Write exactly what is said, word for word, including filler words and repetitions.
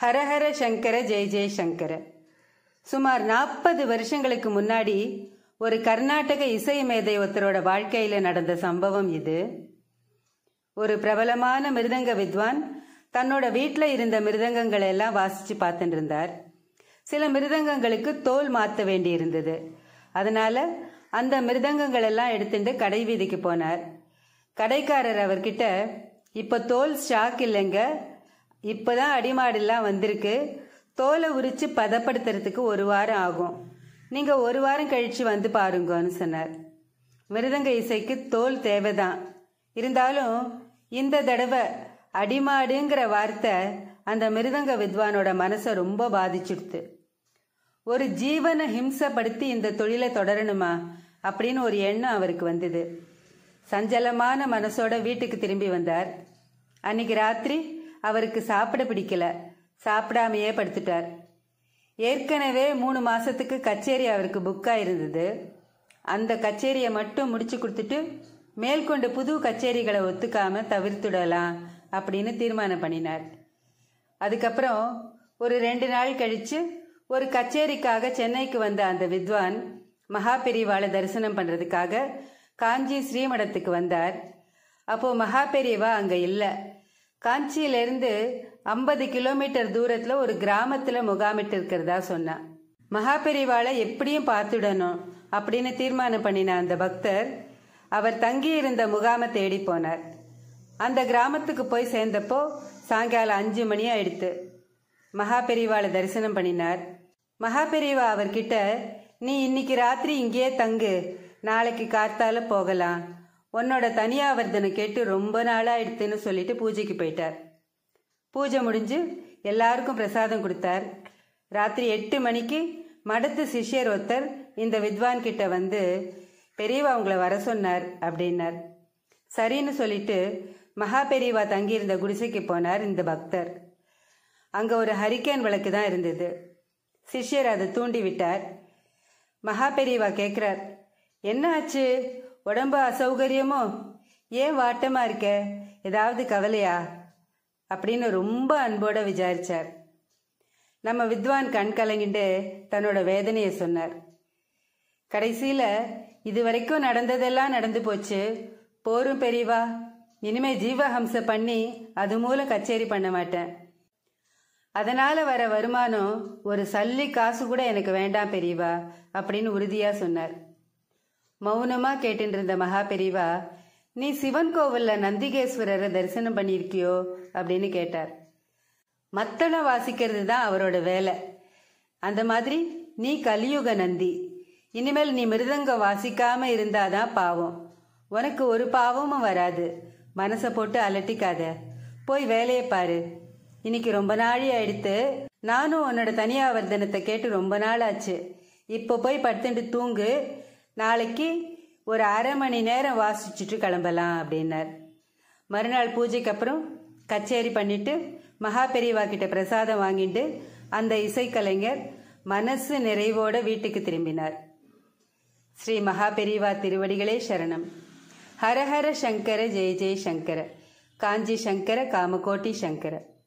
ஹரஹர சங்கர ஜெய ஜெய சங்கர. சுமார் நாற்பது வருஷங்களுக்கு முன்னாடி ஒரு கர்நாடக இசை மேதை ஒருத்தரோட வாழ்க்கையில நடந்த சம்பவம் இது. ஒரு பிரபலமான மிருதங்க வித்வான் தன்னோட வீட்டில் இருந்த மிருதங்கங்களை எல்லாம் வாசிச்சு பார்த்துட்டு இருந்தார். சில மிருதங்கங்களுக்கு தோல் மாற்ற வேண்டி இருந்தது. அதனால அந்த மிருதங்கங்கள் எல்லாம் எடுத்துட்டு கடை வீதிக்கு போனார். கடைக்காரர் அவர்கிட்ட, இப்போ தோல் ஸ்டாக் இல்லைங்க, இப்போதான் அடிமாடெல்லாம் வந்திருக்கு, தோலை உரிச்சு பதப்படுத்துறதுக்கு ஒரு வாரம் ஆகும், நீங்க ஒரு வாரம் கழிச்சு வந்து பாருங்கன்னு சொன்னார். மிருதங்க இசைக்கு தோல் தேவைதான், இருந்தாலும் இந்த தடவை அடிமாடுங்கிற வார்த்தை அந்த மிருதங்க வித்வானோட மனசை ரொம்ப பாதிச்சுடுத்து. ஒரு ஜீவனை ஹிம்சப்படுத்தி இந்த தொழிலை தொடரணுமா அப்படின்னு ஒரு எண்ணம் அவருக்கு வந்தது. சஞ்சலமான மனசோட வீட்டுக்கு திரும்பி வந்தார். அன்னைக்கு ராத்திரி அவருக்கு சாப்பிட பிடிக்கல, சாப்பிடாமையே படுத்துட்டார். ஏற்கனவே மூணு மாசத்துக்கு கச்சேரி அவருக்கு புக்கா இருந்தது. அந்த கச்சேரியை மட்டும் முடிச்சு கொடுத்துட்டு மேற்கொண்டு புது கச்சேரிகளை ஒத்துக்காம தவிர்த்துடலாம் அப்படின்னு தீர்மானம் பண்ணினார். அதுக்கப்புறம் ஒரு ரெண்டு நாள் கழிச்சு ஒரு கச்சேரிக்காக சென்னைக்கு வந்த அந்த வித்வான் மகாபெரிவாளை தரிசனம் பண்றதுக்காக காஞ்சி ஸ்ரீமடத்துக்கு வந்தார். அப்போ மகாபெரிவா அங்க இல்லை. காஞ்சியிலிருந்து ஐம்பது கிலோமீட்டர் தூரத்துல ஒரு கிராமத்துல முகாமிட்டு இருக்கிறதா சொன்னான். மகாபெரிவாளை எப்படியும் பார்த்துடணும் அப்படின்னு தீர்மானம் பண்ணின அந்த பக்தர் அவர் தங்கி இருந்த முகாமை தேடி போனார். அந்த கிராமத்துக்கு போய் சேர்ந்தப்போ சாயங்காலம் அஞ்சு மணி ஆயிடுத்து. மகாபெரிவாளை தரிசனம் பண்ணினார். மகாபெரிவா அவர்கிட்ட, நீ இன்னைக்கு ராத்திரி இங்கேயே தங்கு, நாளைக்கு காத்தால போகலாம், உன்னோட தனியாவர்தனை கேட்டு ரொம்ப நாளாயிடுத்துன்னு சொல்லிட்டு பூஜைக்கு போயிட்டார். பூஜை முடிஞ்சு எல்லாருக்கும் பிரசாதம் கொடுத்தார். ராத்திரி எட்டு மணிக்கு மடத்து சிஷ்யர் ஒருத்தர் இந்த வித்வான் கிட்ட வந்து, பெரியவா உங்களை வர சொன்னார் அப்படின்னார். சரின்னு சொல்லிட்டு மகாபெரிவா தங்கியிருந்த குடிசைக்கு போனார் இந்த பக்தர். அங்க ஒரு ஹரிக்கேன் விளக்கு தான் இருந்தது. சிஷ்யர் அதை தூண்டி விட்டார். மகாபெரிவா கேட்கிறார், என்ன ஆச்சு, உடம்பு அசௌகரியமோ, ஏன் வாட்டமா இருக்க, ஏதாவது கவலையா அப்படின்னு ரொம்ப அன்போட விசாரிச்சார். நம்ம வித்வான் கண் கலங்கிட்டு தன்னோட வேதனையை சொன்னார். கடைசியில இதுவரைக்கும் நடந்ததெல்லாம் நடந்து போச்சு, போரும் பெரியவா, இனிமே ஜீவஹம்ச பண்ணி அது மூலம் கச்சேரி பண்ண மாட்டேன், அதனால வர வருமானம் ஒரு சல்லி காசு கூட எனக்கு வேண்டாம் பெரியவா அப்படின்னு உறுதியா சொன்னார். மௌனமா கேட்டு இருந்த மகா பெரியவா, நீ சிவன் கோவில்ல நந்திகேஸ்வரரை தரிசனம் பண்ணியிருக்கியோ அப்படின்னு கேட்டார். மத்தளம் வாசிக்கிறது தான் அவரோட வேலை. அந்த மாதிரி நீ கலியுக நந்தி, இனிமேல் நீ மிருதங்கம் வாசிக்காம இருந்தாதான் பாவம், உனக்கு ஒரு பாவமும் வராது, மனசை போட்டு அலட்டிக்காத, போய் வேலையை பாரு, இன்னைக்கு ரொம்ப நாளி ஆயிடுத்து, நானும் உன்னோட தனியாவர்தனத்தை கேட்டு ரொம்ப நாள் ஆச்சு, இப்போ போய் படுத்துட்டு தூங்கு, நாளைக்கு ஒரு அரை மணி நேரம் வாசிச்சுட்டு கிளம்பலாம் அப்படின்னார். மறுநாள் பூஜைக்கு அப்புறம் கச்சேரி பண்ணிட்டு மகாபெரிவா கிட்ட பிரசாதம் வாங்கிட்டு அந்த இசைக்கலைஞர் மனசு நிறைவோட வீட்டுக்கு திரும்பினார். ஸ்ரீ மகாபெரிவா திருவடிகளே சரணம். ஹரஹர சங்கர ஜெய ஜெய சங்கர. காஞ்சி சங்கர காமகோட்டி சங்கர.